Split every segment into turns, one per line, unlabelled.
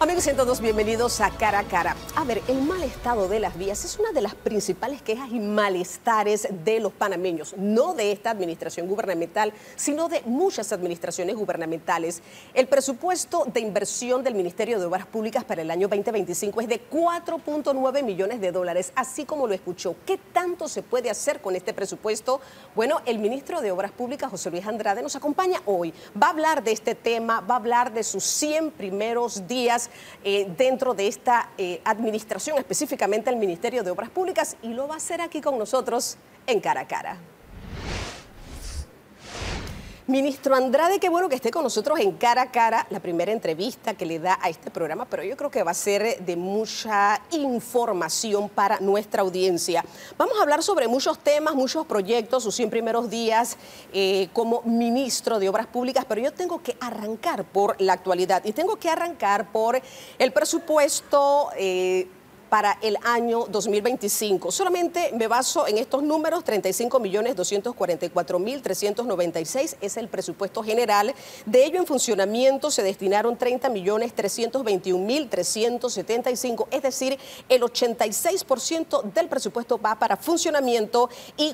Amigos 102, bienvenidos a Cara a Cara. A ver, el mal estado de las vías es una de las principales quejas y malestares de los panameños, no de esta administración gubernamental, sino de muchas administraciones gubernamentales. El presupuesto de inversión del Ministerio de Obras Públicas para el año 2025 es de 4.9 millones de dólares, así como lo escuchó. ¿Qué tanto se puede hacer con este presupuesto? Bueno, el ministro de Obras Públicas, José Luis Andrade, nos acompaña hoy. Va a hablar de este tema, va a hablar de sus 100 primeros días dentro de esta administración, específicamente el Ministerio de Obras Públicas, y lo va a hacer aquí con nosotros en Cara a Cara. Ministro Andrade, qué bueno que esté con nosotros en Cara a Cara, la primera entrevista que le da a este programa, pero yo creo que va a ser de mucha información para nuestra audiencia. Vamos a hablar sobre muchos temas, muchos proyectos, sus 100 primeros días como ministro de Obras Públicas, pero yo tengo que arrancar por la actualidad y tengo que arrancar por el presupuesto para el año 2025. Solamente me baso en estos números: 35.244.396 es el presupuesto general. De ello, en funcionamiento se destinaron 30.321.375, es decir, el 86% del presupuesto va para funcionamiento y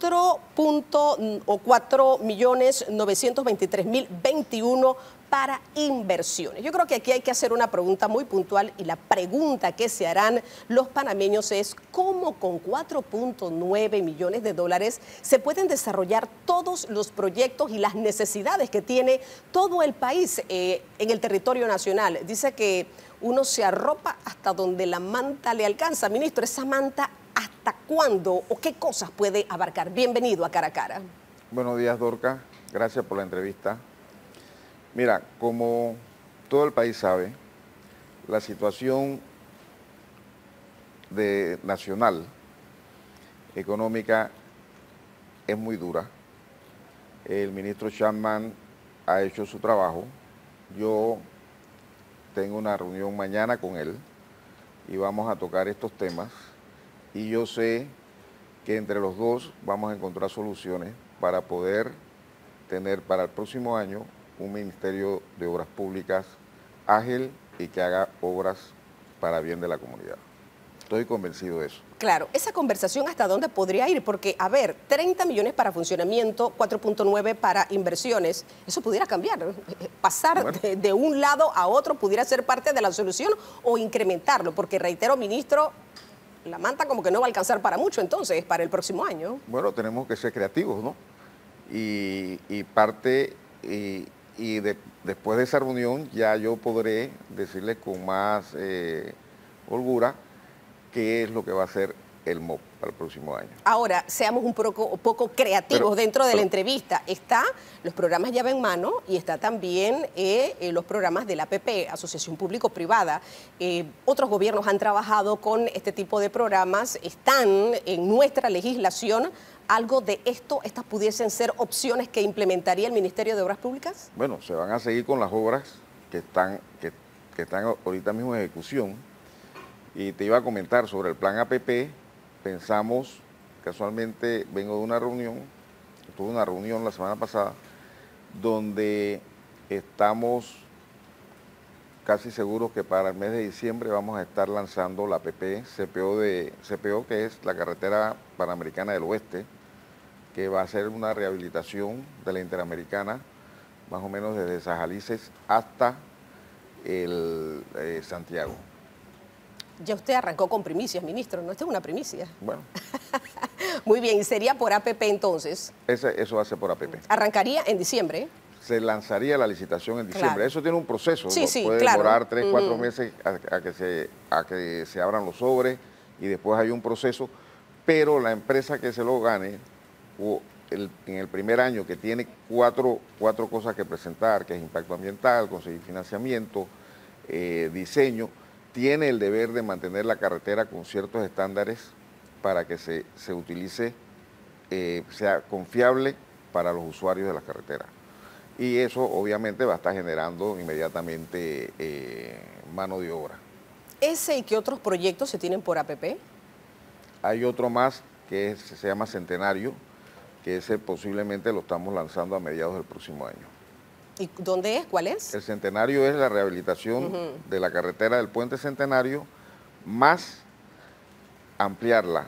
4.923.021 para inversiones. Yo creo que aquí hay que hacer una pregunta muy puntual, y la pregunta que se harán los panameños es: ¿cómo con 4.9 millones de dólares se pueden desarrollar todos los proyectos y las necesidades que tiene todo el país en el territorio nacional? Dice que uno se arropa hasta donde la manta le alcanza. Ministro, ¿esa manta hasta cuándo o qué cosas puede abarcar? Bienvenido a Cara a Cara.
Buenos días, Dorca. Gracias por la entrevista. Mira, como todo el país sabe, la situación nacional económica es muy dura. El ministro Chapman ha hecho su trabajo. Yo tengo una reunión mañana con él y vamos a tocar estos temas. Y yo sé que entre los dos vamos a encontrar soluciones para poder tener para el próximo año un Ministerio de Obras Públicas ágil y que haga obras para bien de la comunidad. Estoy convencido de eso.
Claro, esa conversación ¿hasta dónde podría ir? Porque, a ver, 30 millones para funcionamiento, 4.9 para inversiones, eso pudiera cambiar. Pasar
bueno,
de un lado a otro pudiera ser parte de la solución, o incrementarlo, porque reitero, ministro, la manta como que no va a alcanzar para mucho entonces, para el próximo año.
Bueno, tenemos que ser creativos, ¿no? Y parte... después de esa reunión ya yo podré decirles con más holgura qué es lo que va a hacer el MOP para el próximo año.
Ahora, seamos un poco creativos dentro de la entrevista. Está los programas llave en mano y está también los programas de la APP, Asociación Público-Privada. Otros gobiernos han trabajado con este tipo de programas, están en nuestra legislación. ¿Algo de estas pudiesen ser opciones que implementaría el Ministerio de Obras Públicas?
Bueno, se van a seguir con las obras que están ahorita mismo en ejecución. Y te iba a comentar sobre el plan APP. Pensamos, casualmente vengo de una reunión, tuve una reunión la semana pasada, donde estamos casi seguros que para el mes de diciembre vamos a estar lanzando la APP CPO, que es la carretera panamericana del oeste, que va a ser una rehabilitación de la Interamericana, más o menos desde Sajalices hasta Santiago.
Ya usted arrancó con primicias, ministro, ¿no? Esta es una primicia.
Bueno.
Muy bien, ¿y sería por APP entonces?
Eso va a ser por APP.
¿Arrancaría en diciembre?
Se lanzaría la licitación en diciembre. Claro. Eso tiene un proceso,
sí,
¿no?
Sí,
puede
claro.
demorar 3, 4 meses a que se abran los sobres, y después hay un proceso, pero la empresa que se lo gane, en el primer año, que tiene cuatro cosas que presentar, que es impacto ambiental, conseguir financiamiento, diseño, tiene el deber de mantener la carretera con ciertos estándares para que se utilice, sea confiable para los usuarios de las carreteras. Y eso obviamente va a estar generando inmediatamente mano de obra.
¿Ese y qué otros proyectos se tienen por APP?
Hay otro más que se llama Centenario, que ese posiblemente lo estamos lanzando a mediados del próximo año.
¿Y dónde es? ¿Cuál es?
El Centenario es la rehabilitación de la carretera del Puente Centenario, más ampliarla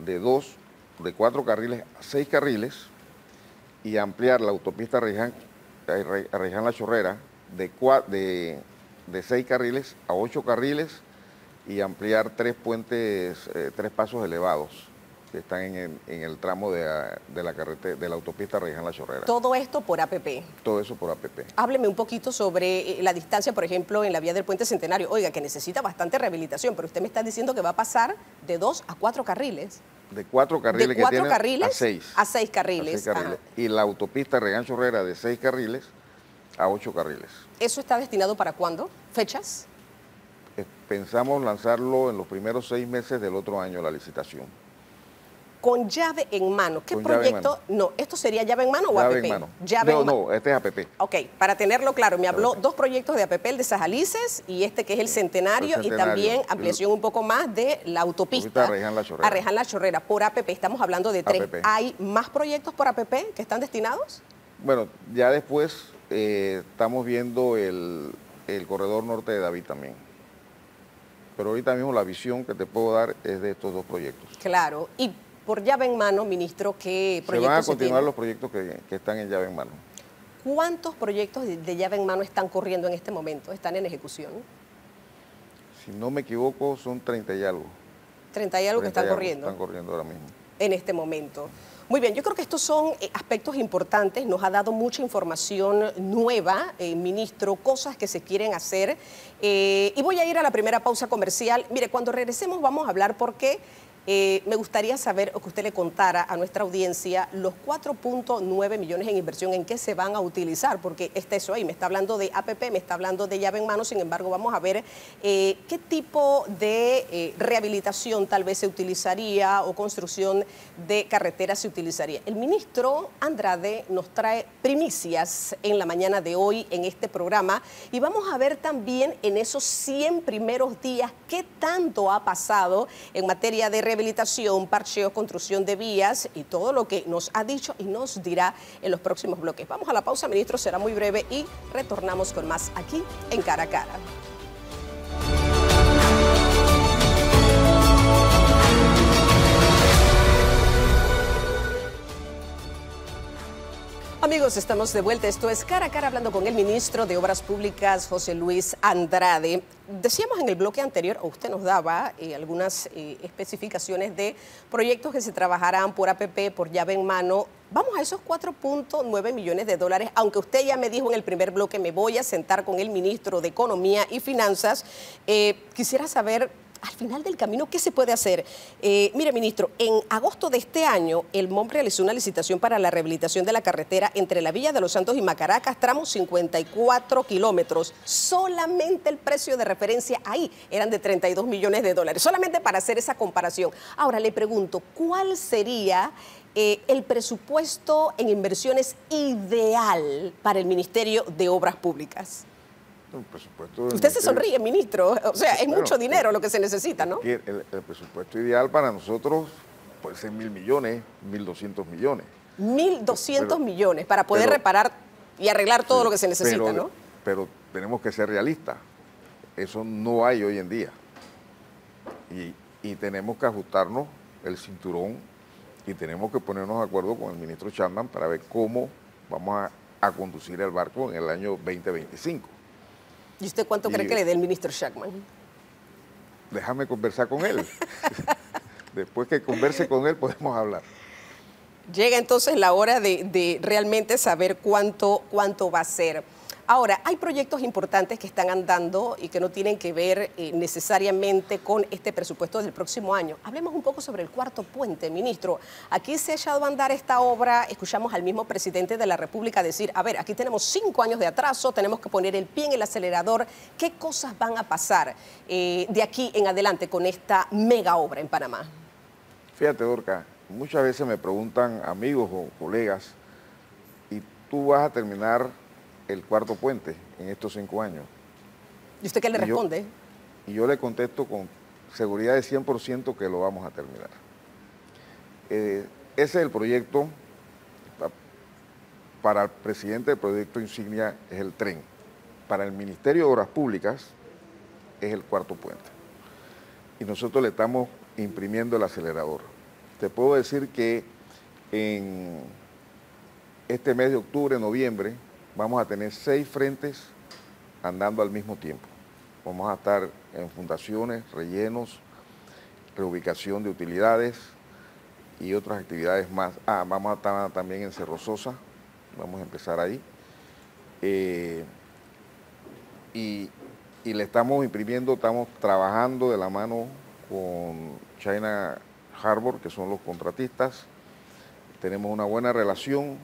de 4 carriles a 6 carriles y ampliar la autopista Arreján La Chorrera de 6 carriles a 8 carriles y ampliar 3 puentes, 3 pasos elevados que están en el tramo de la carretera, de la autopista Arreján La Chorrera.
Todo esto por APP.
Todo eso por APP.
Hábleme un poquito sobre la distancia, por ejemplo, en la vía del Puente Centenario. Oiga, que necesita bastante rehabilitación, pero usted me está diciendo que va a pasar de 2 a 4 carriles.
De 4 carriles
de 4
que tienen
carriles
a 6.
A 6 carriles.
6 carriles. Y la autopista Arreján Chorrera de 6 carriles a 8 carriles.
¿Eso está destinado para cuándo? ¿Fechas?
Pensamos lanzarlo en los primeros 6 meses del otro año, la licitación.
Con llave en mano. ¿Qué proyecto? No, ¿esto sería llave en mano o
llave
APP?
En mano.
No,
este es APP.
Ok, para tenerlo claro, me habló 2 proyectos de APP, el de Sajalices y este que es el Centenario, y también ampliación un poco más de la autopista
Arreján La Chorrera.
Arreján La Chorrera. Por APP, estamos hablando de 3.
APP.
¿Hay más proyectos por APP que están destinados?
Bueno, ya después estamos viendo el corredor norte de David también. Pero ahorita mismo la visión que te puedo dar es de estos 2 proyectos.
Claro, y por llave en mano, ministro, ¿qué proyectos
se van a continuar los proyectos que están en llave en mano?
¿Cuántos proyectos de llave en mano están corriendo en este momento? ¿Están en ejecución?
Si no me equivoco, son 30 y algo.
30 y algo que están corriendo.
Están corriendo ahora mismo.
En este momento. Muy bien, yo creo que estos son aspectos importantes, nos ha dado mucha información nueva, ministro, cosas que se quieren hacer. Y voy a ir a la primera pausa comercial. Mire, cuando regresemos vamos a hablar por qué. Me gustaría saber o que usted le contara a nuestra audiencia los 4.9 millones en inversión, en qué se van a utilizar, porque está eso ahí, me está hablando de APP, me está hablando de llave en mano, sin embargo vamos a ver qué tipo de rehabilitación tal vez se utilizaría o construcción de carreteras se utilizaría. El ministro Andrade nos trae primicias en la mañana de hoy en este programa y vamos a ver también en esos 100 primeros días qué tanto ha pasado en materia de rehabilitación, parcheo, construcción de vías y todo lo que nos ha dicho y nos dirá en los próximos bloques. Vamos a la pausa, ministro, será muy breve y retornamos con más aquí en Cara a Cara. Amigos, estamos de vuelta. Esto es Cara a Cara, hablando con el ministro de Obras Públicas, José Luis Andrade. Decíamos en el bloque anterior, o usted nos daba algunas especificaciones de proyectos que se trabajarán por APP, por llave en mano. Vamos a esos 4.9 millones de dólares, aunque usted ya me dijo en el primer bloque, me voy a sentar con el ministro de Economía y Finanzas. Quisiera saber, al final del camino, ¿qué se puede hacer? Mire, ministro, en agosto de este año, el MOM realizó una licitación para la rehabilitación de la carretera entre la Villa de los Santos y Macaracas, tramo 54 kilómetros. Solamente el precio de referencia ahí eran de 32 millones de dólares, solamente para hacer esa comparación. Ahora le pregunto, ¿cuál sería el presupuesto en inversiones ideal para el Ministerio de Obras Públicas? Usted se sonríe, ministro. O sea, es mucho dinero lo que se necesita, ¿no?
El presupuesto ideal para nosotros puede ser 1.000 millones, 1.200 millones.
1.200 millones para poder reparar y arreglar todo lo que se necesita, ¿no?
Pero tenemos que ser realistas. Eso no hay hoy en día. Y tenemos que ajustarnos el cinturón y tenemos que ponernos de acuerdo con el ministro Chapman para ver cómo vamos a conducir el barco en el año 2025.
¿Y usted cuánto cree que le dé el ministro Chapman?
Déjame conversar con él. Después que converse con él podemos hablar. Llega
entonces la hora de realmente saber cuánto va a ser. Ahora, hay proyectos importantes que están andando y que no tienen que ver necesariamente con este presupuesto del próximo año. Hablemos un poco sobre el cuarto puente, ministro. Aquí se ha echado a andar esta obra, escuchamos al mismo presidente de la República decir, a ver, aquí tenemos 5 años de atraso, tenemos que poner el pie en el acelerador. ¿Qué cosas van a pasar de aquí en adelante con esta mega obra en Panamá?
Fíjate, Dorca, muchas veces me preguntan amigos o colegas, ¿y tú vas a terminar el cuarto puente en estos 5 años?
¿Y usted qué le responde?
Yo le contesto con seguridad de 100% que lo vamos a terminar. Ese es el proyecto para el presidente el proyecto insignia es el tren. Para el Ministerio de Obras Públicas es el cuarto puente. Y nosotros le estamos imprimiendo el acelerador. Te puedo decir que en este mes de octubre, noviembre, vamos a tener 6 frentes andando al mismo tiempo. Vamos a estar en fundaciones, rellenos, reubicación de utilidades y otras actividades más. Vamos a estar también en Cerro Sosa, vamos a empezar ahí. Y le estamos imprimiendo, estamos trabajando de la mano con China Harbor, que son los contratistas. Tenemos una buena relación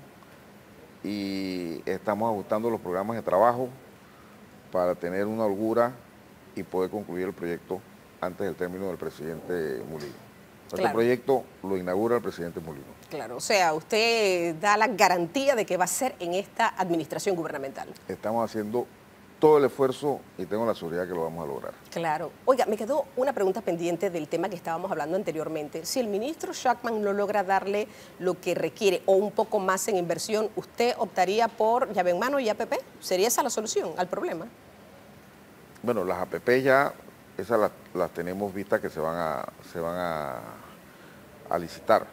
y estamos ajustando los programas de trabajo para tener una holgura y poder concluir el proyecto antes del término del presidente Mulino. Claro. Este proyecto lo inaugura el presidente Mulino.
Claro, o sea, usted da la garantía de que va a ser en esta administración gubernamental.
Estamos haciendo todo el esfuerzo y tengo la seguridad que lo vamos a lograr.
Claro. Oiga, me quedó una pregunta pendiente del tema que estábamos hablando anteriormente. Si el ministro Schackman no logra darle lo que requiere o un poco más en inversión, ¿usted optaría por llave en mano y APP? ¿Sería esa la solución al problema?
Bueno, las APP ya, esas las tenemos vistas que se van a licitar.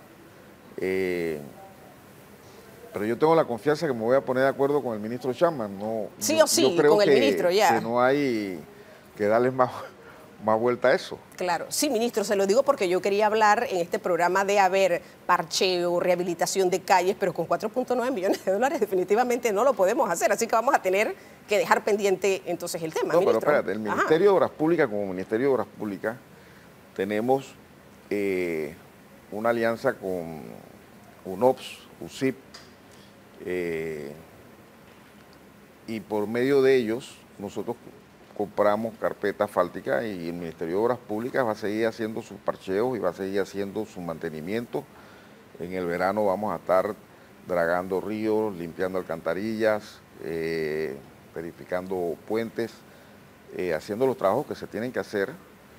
Pero yo tengo la confianza que me voy a poner de acuerdo con el ministro Schackman. No,
sí o sí, con el ministro ya.
Que no hay que darle más vuelta a eso.
Claro, sí, ministro, se lo digo porque yo quería hablar en este programa de haber parcheo, rehabilitación de calles, pero con 4.9 millones de dólares definitivamente no lo podemos hacer, así que vamos a tener que dejar pendiente entonces el tema,
no,
ministro.
Pero espérate, el Ministerio de Obras Públicas, como Ministerio de Obras Públicas, tenemos una alianza con UNOPS, USIP, y por medio de ellos nosotros compramos carpeta asfáltica y el Ministerio de Obras Públicas va a seguir haciendo sus parcheos y va a seguir haciendo su mantenimiento. En el verano vamos a estar dragando ríos, limpiando alcantarillas, verificando puentes, haciendo los trabajos que se tienen que hacer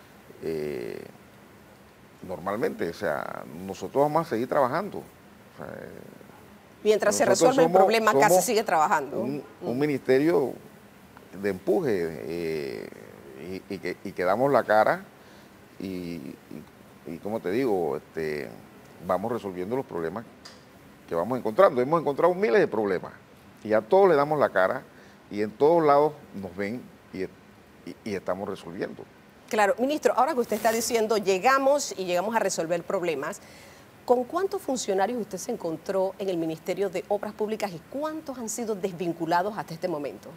normalmente. O sea, nosotros vamos a seguir trabajando. O sea,
mientras se resuelve el problema, acá se sigue trabajando.
Un ministerio de empuje y que damos la cara y como te digo, vamos resolviendo los problemas que vamos encontrando. Hemos encontrado miles de problemas y a todos le damos la cara y en todos lados nos ven y estamos resolviendo.
Claro, ministro, ahora que usted está diciendo llegamos a resolver problemas, ¿con cuántos funcionarios usted se encontró en el Ministerio de Obras Públicas y cuántos han sido desvinculados hasta este momento?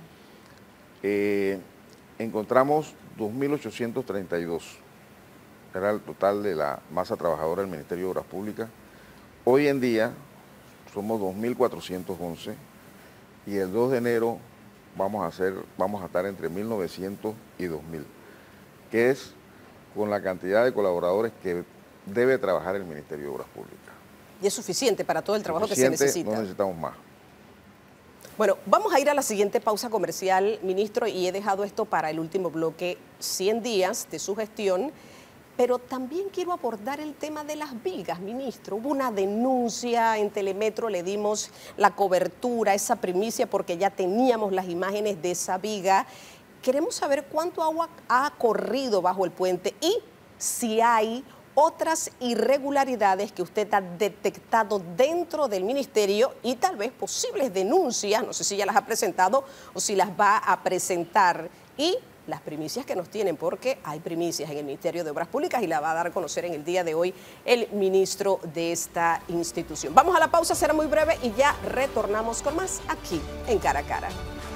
Encontramos 2.832, era el total de la masa trabajadora del Ministerio de Obras Públicas. Hoy en día somos 2.411 y el 2 de enero vamos a estar entre 1.900 y 2.000, que es con la cantidad de colaboradores que debe trabajar el Ministerio de Obras Públicas.
¿Y es suficiente para todo el trabajo que se necesita?
No necesitamos más.
Bueno, vamos a ir a la siguiente pausa comercial, ministro, y he dejado esto para el último bloque, 100 días de su gestión, pero también quiero abordar el tema de las vigas, ministro. Hubo una denuncia en Telemetro, le dimos la cobertura, esa primicia, porque ya teníamos las imágenes de esa viga. Queremos saber cuánto agua ha corrido bajo el puente y si hay otras irregularidades que usted ha detectado dentro del ministerio y tal vez posibles denuncias, no sé si ya las ha presentado o si las va a presentar, y las primicias que nos tienen, porque hay primicias en el Ministerio de Obras Públicas y la va a dar a conocer en el día de hoy el ministro de esta institución. Vamos a la pausa, será muy breve y ya retornamos con más aquí en Cara a Cara.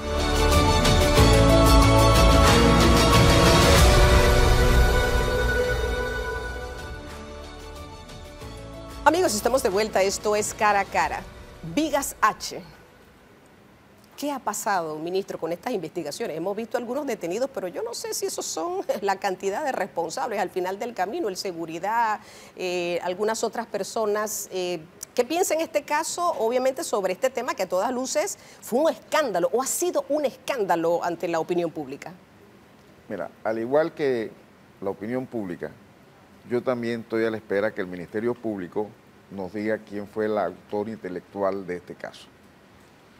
Amigos, estamos de vuelta, esto es Cara a Cara. Vigas H. ¿Qué ha pasado, ministro, con estas investigaciones? Hemos visto algunos detenidos, pero yo no sé si esos son la cantidad de responsables al final del camino, el seguridad, algunas otras personas. ¿Qué piensa en este caso, obviamente, sobre este tema que a todas luces fue un escándalo o ha sido un escándalo ante la opinión pública?
Mira, al igual que la opinión pública, yo también estoy a la espera que el Ministerio Público nos diga quién fue el autor intelectual de este caso.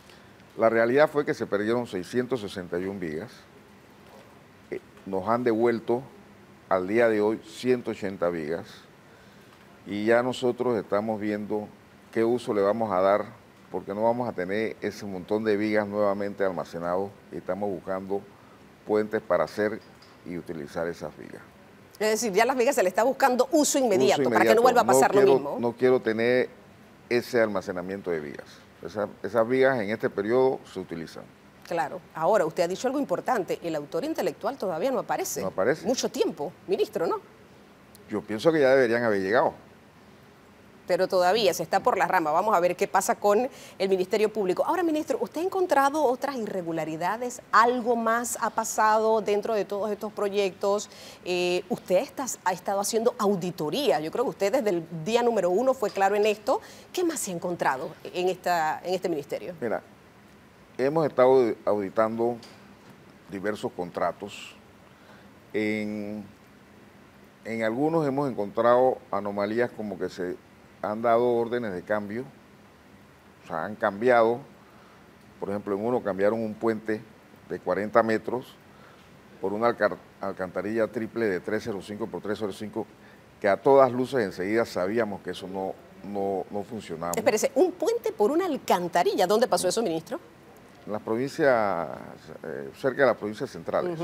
La realidad fue que se perdieron 661 vigas. Nos han devuelto al día de hoy 180 vigas. Y ya nosotros estamos viendo qué uso le vamos a dar, porque no vamos a tener ese montón de vigas nuevamente almacenados. Y estamos buscando puentes para hacer y utilizar esas vigas.
Es decir, ya las vigas se le está buscando uso inmediato, para que no vuelva a pasar lo mismo.
No quiero tener ese almacenamiento de vigas. Esas vigas en este periodo se utilizan.
Claro. Ahora, usted ha dicho algo importante. El autor intelectual todavía no aparece.
No aparece.
Mucho tiempo, ministro, ¿no?
Yo pienso que ya deberían haber llegado.
Pero todavía se está por la rama. Vamos a ver qué pasa con el Ministerio Público. Ahora, ministro, ¿usted ha encontrado otras irregularidades? ¿Algo más ha pasado dentro de todos estos proyectos? Usted ha estado haciendo auditoría. Yo creo que usted desde el día número 1 fue claro en esto. ¿Qué más se ha encontrado en este ministerio?
Mira, hemos estado auditando diversos contratos. En algunos hemos encontrado anomalías como que se han dado órdenes de cambio, o sea, han cambiado. Por ejemplo, en uno cambiaron un puente de 40 metros por una alcantarilla triple de 305 por 305, que a todas luces enseguida sabíamos que eso no funcionaba.
Espérese, un puente por una alcantarilla. ¿Dónde pasó eso, ministro?
En las provincias, cerca de las provincias centrales.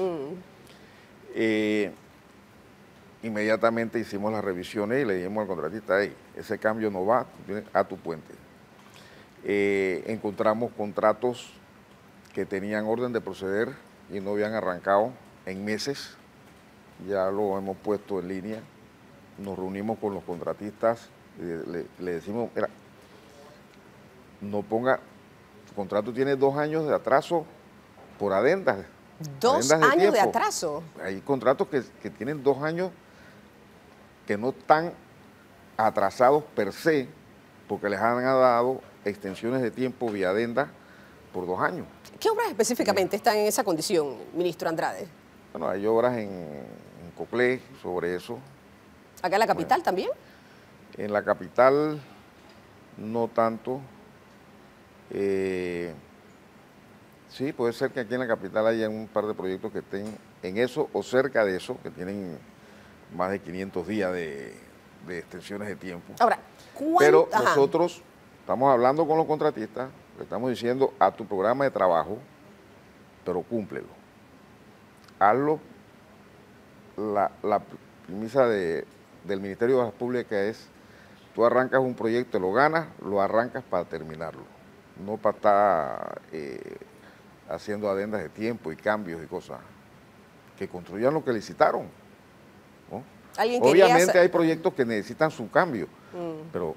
Inmediatamente hicimos las revisiones y le dijimos al contratista, hey, ese cambio no va a tu puente. Encontramos contratos que tenían orden de proceder y no habían arrancado en meses. Ya lo hemos puesto en línea. Nos reunimos con los contratistas y le decimos, mira, no ponga, su contrato tiene 2 años de atraso por adendas.
2 años de atraso.
Hay contratos que tienen 2 años que no están atrasados per se, porque les han dado extensiones de tiempo vía adenda por 2 años.
¿Qué obras específicamente están en esa condición, ministro Andrade?
Bueno, hay obras en Coclé sobre eso.
¿Acá en la capital también?
En la capital no tanto. Sí, puede ser que aquí en la capital haya un par de proyectos que estén en eso o cerca de eso, que tienen más de 500 días de extensiones de tiempo.
Ahora,
pero nosotros estamos hablando con los contratistas, le estamos diciendo a tu programa de trabajo, pero cúmplelo. Hazlo. La premisa del Ministerio de Obras Públicas es, tú arrancas un proyecto, lo ganas, lo arrancas para terminarlo, no para estar haciendo adendas de tiempo y cambios y cosas. Que construyan lo que licitaron, ¿no? Obviamente hay proyectos que necesitan su cambio, pero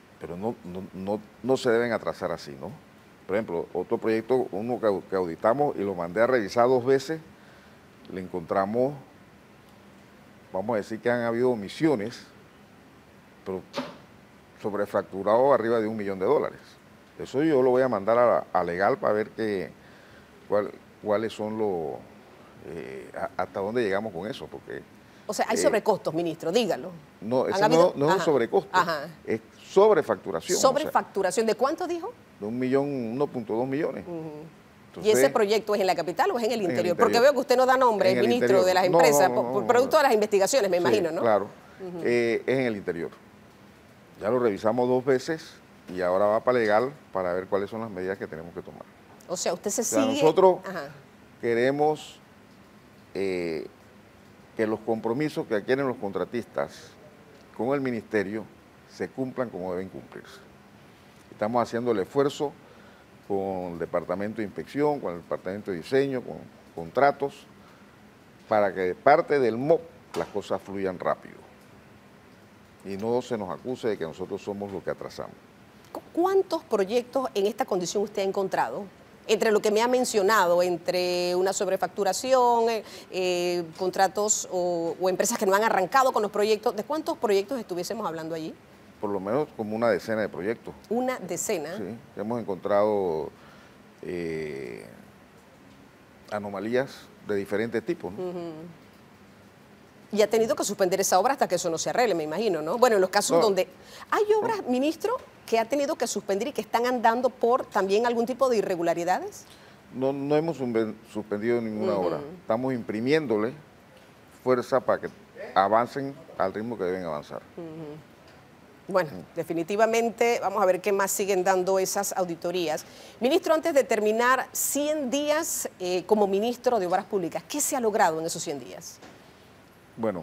no se deben atrasar así, ¿no? Por ejemplo, otro proyecto, uno que auditamos y lo mandé a revisar 2 veces, le encontramos, vamos a decir que han habido omisiones, pero sobrefacturado arriba de $1 millón. Eso yo lo voy a mandar a legal para ver cuáles son los, hasta dónde llegamos con eso, porque...
O sea, hay sobrecostos, ministro, dígalo.
No, eso no es un sobrecosto, es sobrefacturación.
¿Sobrefacturación? ¿De cuánto dijo?
De 1.2 millones.
Entonces, ¿y ese proyecto es en la capital o es en el interior? Porque veo que usted no da nombre, ministro, de las empresas, por producto de las investigaciones, me imagino, ¿no?
Claro, es en el interior. Ya lo revisamos 2 veces y ahora va para legal para ver cuáles son las medidas que tenemos que tomar.
O sea, usted se sigue...
Nosotros queremos que los compromisos que adquieren los contratistas con el ministerio se cumplan como deben cumplirse. Estamos haciendo el esfuerzo con el Departamento de Inspección, con el Departamento de Diseño, con contratos, para que de parte del MOP las cosas fluyan rápido y no se nos acuse de que nosotros somos los que atrasamos.
¿Cuántos proyectos en esta condición usted ha encontrado? Entre lo que me ha mencionado, entre una sobrefacturación, contratos o empresas que no han arrancado con los proyectos, ¿de cuántos proyectos estuviésemos hablando allí?
Por lo menos como una decena de proyectos.
¿Una decena?
Sí, hemos encontrado anomalías de diferentes tipos, ¿no?
Y ha tenido que suspender esa obra hasta que eso no se arregle, me imagino, ¿no? Bueno, en los casos donde... ¿Hay obras, ministro, que ha tenido que suspender y que están andando por también algún tipo de irregularidades?
No hemos suspendido ninguna obra. Estamos imprimiéndole fuerza para que avancen al ritmo que deben avanzar.
Bueno, definitivamente vamos a ver qué más siguen dando esas auditorías. Ministro, antes de terminar, 100 días como ministro de Obras Públicas, ¿qué se ha logrado en esos 100 días?
Bueno,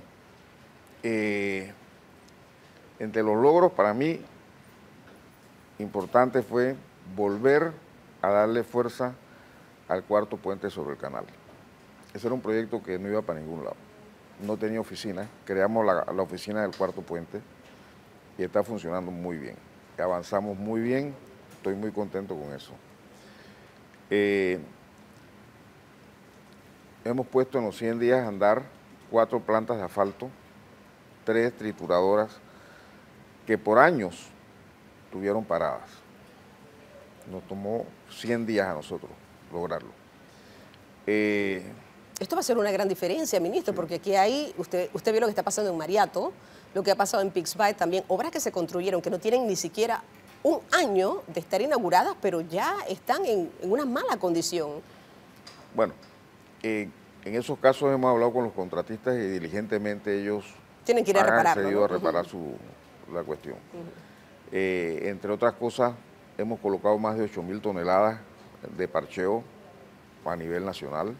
entre los logros para mí importante fue volver a darle fuerza al cuarto puente sobre el canal. Ese era un proyecto que no iba para ningún lado. No tenía oficina, creamos la oficina del cuarto puente y está funcionando muy bien. Avanzamos muy bien, estoy muy contento con eso. Hemos puesto en los 100 días a andar 4 plantas de asfalto, 3 trituradoras que por años estuvieron paradas. Nos tomó 100 días a nosotros lograrlo.
Esto va a ser una gran diferencia, ministro, sí, porque aquí hay, usted vio lo que está pasando en Mariato, lo que ha pasado en Pixbay también, obras que se construyeron que no tienen ni siquiera un año de estar inauguradas, pero ya están en una mala condición.
Bueno, en esos casos hemos hablado con los contratistas y diligentemente ellos
tienen que ir a repararlo,
han accedido a reparar la cuestión. Entre otras cosas, hemos colocado más de 8.000 toneladas de parcheo a nivel nacional.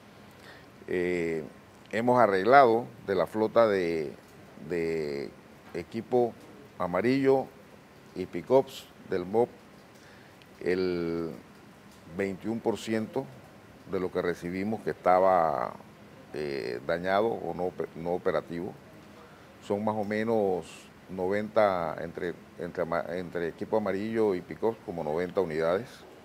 Hemos arreglado de la flota de equipo amarillo y pick-ups del MOP el 21% de lo que recibimos que estaba dañado o no operativo. Son más o menos 90, entre equipo amarillo y pick-ups, como 90 unidades.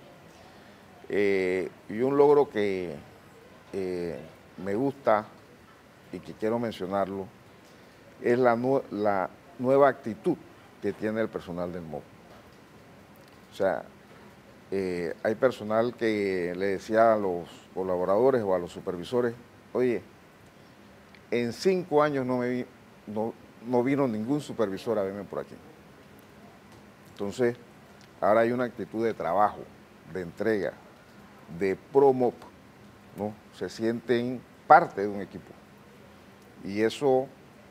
Y un logro que me gusta y que quiero mencionarlo es la nueva actitud que tiene el personal del MOP. O sea, hay personal que le decía a los colaboradores o a los supervisores, oye, en 5 años no vino ningún supervisor a verme por aquí. Entonces, ahora hay una actitud de trabajo, de entrega, de pro-MOP, ¿no? Se sienten parte de un equipo. Y eso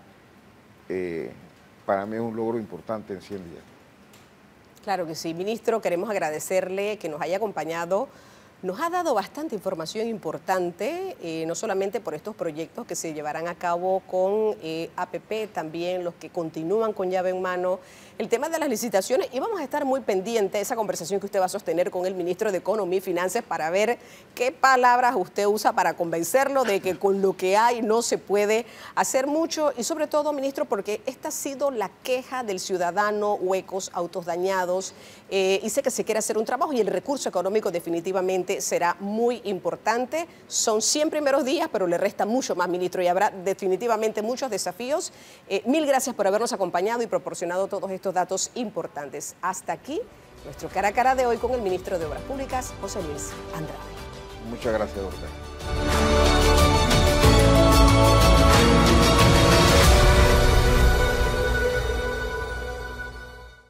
para mí es un logro importante en 100 días.
Claro que sí. Ministro, queremos agradecerle que nos haya acompañado. Nos ha dado bastante información importante, no solamente por estos proyectos que se llevarán a cabo con APP, también los que continúan con llave en mano, el tema de las licitaciones, y vamos a estar muy pendientes de esa conversación que usted va a sostener con el ministro de Economía y Finanzas para ver qué palabras usted usa para convencerlo de que con lo que hay no se puede hacer mucho, y sobre todo, ministro, porque esta ha sido la queja del ciudadano: huecos, autos dañados, y sé que se quiere hacer un trabajo y el recurso económico definitivamente será muy importante. Son 100 primeros días, pero le resta mucho más, ministro, y habrá definitivamente muchos desafíos. Mil gracias por habernos acompañado y proporcionado todos estos datos importantes. Hasta aquí nuestro Cara a Cara de hoy con el ministro de Obras Públicas, José Luis Andrade.
Muchas gracias, doctor.